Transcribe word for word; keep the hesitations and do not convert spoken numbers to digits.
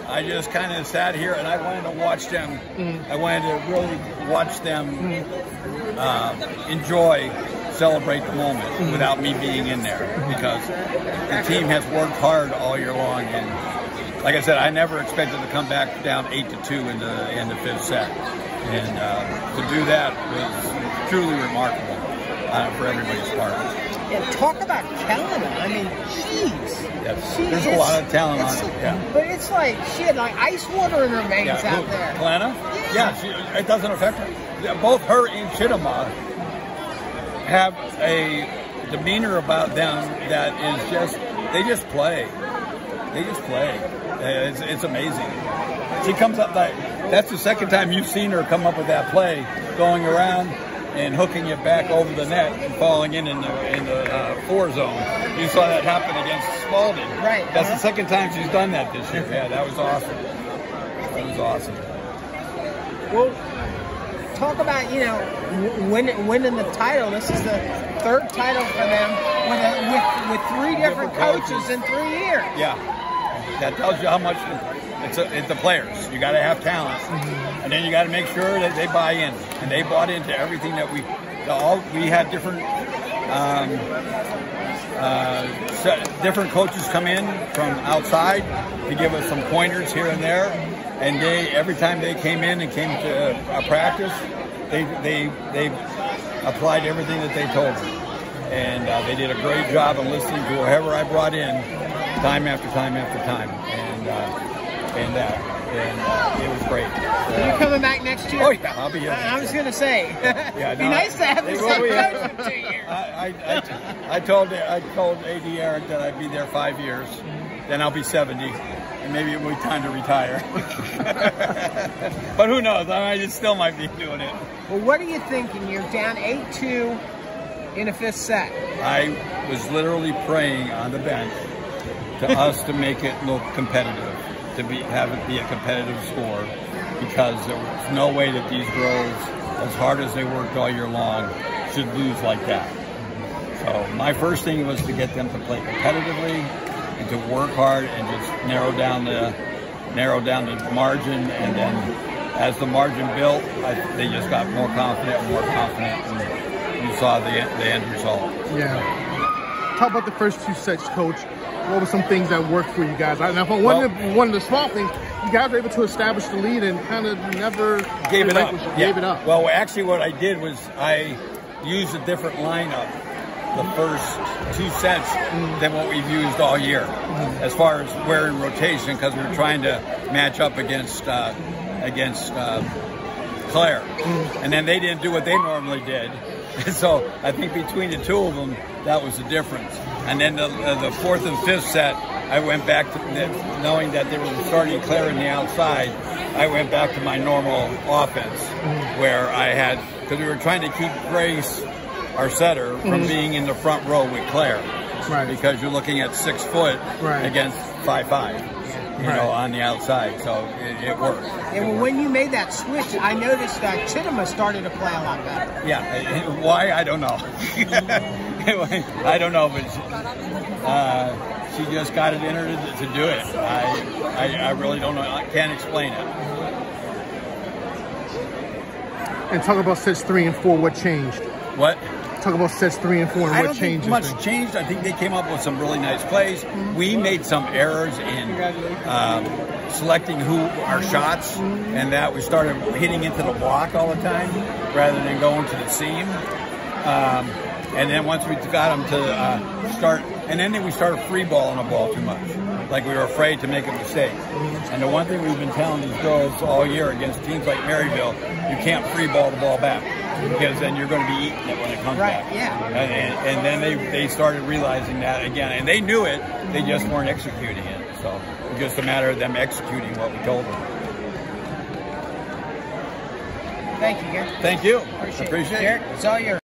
I just kind of sat here and I wanted to watch them. Mm-hmm. I wanted to really watch them mm-hmm. uh, enjoy, celebrate the moment mm-hmm. without me being in there, because the team has worked hard all year long. And like I said, I never expected to come back down eight to two in the in the fifth set, and uh, to do that was truly remarkable uh, for everybody's part. Yeah, talk about Kelena. I mean, jeez. Yes, there's a lot of talent on it. Yeah. But it's like she had like ice water in her veins yeah. out there. Kelena? Yeah. Yeah, she, it doesn't affect her. Both her and Chittima have a demeanor about them that is just, they just play. They just play. It's, it's amazing. She comes up like, that's the second time you've seen her come up with that play, going around and hooking it back over the net and falling in in the, in the uh, four zone. You saw that happen against Spalding. Right. That's uh-huh. the second time she's done that this year. Yeah, that was awesome. That was awesome. Well, talk about, you know, winning, winning the title. This is the third title for them with, a, with, with three different, different coaches. coaches in three years. Yeah. That tells you how much it's, a, it's the players. You got to have talent. Mm-hmm. And then you got to make sure that they buy in, and they bought into everything that we all we had different um, uh, different coaches come in from outside to give us some pointers here and there, and they every time they came in and came to a practice, they they they applied everything that they told me, and uh, they did a great job of listening to whoever I brought in, time after time after time, and uh, and that. Uh, And uh, it was great. Uh, Are you coming back next year? Oh yeah, I'll be here. I, I was going to say, yeah, it'd be no, nice to have the same coach for two years. I, I, I told I told A D Eric that I'd be there five years, then I'll be seventy, and maybe it'll be time to retire. But who knows? I mean, I still might be doing it. Well, what are you thinking? You're down eight two in the fifth set. I was literally praying on the bench to us to make it look competitive. To be have it be a competitive score, because there was no way that these girls, as hard as they worked all year long, should lose like that. So my first thing was to get them to play competitively and to work hard and just narrow down the narrow down the margin. And then as the margin built, I, they just got more confident and more confident, and you saw the the end result. Yeah. Talk about the first two sets, Coach. What were some things that worked for you guys? Now, one, well, of the, one of the small things, you guys were able to establish the lead and kind of never gave it up. Yeah. Gave it up. Well, actually, what I did was I used a different lineup the first two sets mm. than what we've used all year, mm. as far as we're in rotation, because we were trying to match up against uh, against uh, Claire, mm. and then they didn't do what they normally did. So I think between the two of them, that was the difference. And then the, the fourth and fifth set, I went back to, knowing that they were starting Claire in the outside, I went back to my normal offense, mm-hmm. where I had, because we were trying to keep Grace, our setter, from mm-hmm. being in the front row with Claire. Right. Because you're looking at six foot right. against five five. You right. know, on the outside, so it, it worked. And it well, worked. when you made that switch, I noticed that Chittima started to play a lot better. Yeah, why? I don't know. I don't know, but uh, she just got it in her to, to do it. I, I, I really don't know. I can't explain it. And talk about sets three and four. What changed? What? Talk about sets three and four and I what don't changed. Think much changed. I think they came up with some really nice plays. Mm-hmm. We made some errors in um, selecting who our shots, mm-hmm. and that we started hitting into the block all the time rather than going to the seam. Um, and then once we got them to uh, start, and then we started free balling the ball too much. Like we were afraid to make a mistake. And the one thing we've been telling these girls all year against teams like Maryville, you can't free ball the ball back, because then you're going to be eating it when it comes right, back. Yeah. And, and, and then they, they started realizing that again. And they knew it, they just weren't executing it. So it was just a matter of them executing what we told them. Thank you, Gary. Thank you. Appreciate, Appreciate it. it. It's all yours.